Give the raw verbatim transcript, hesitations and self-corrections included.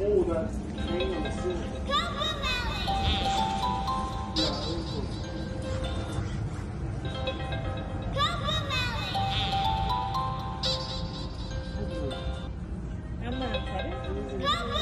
Oh, that's hanging on the ceiling. Ama, sabe?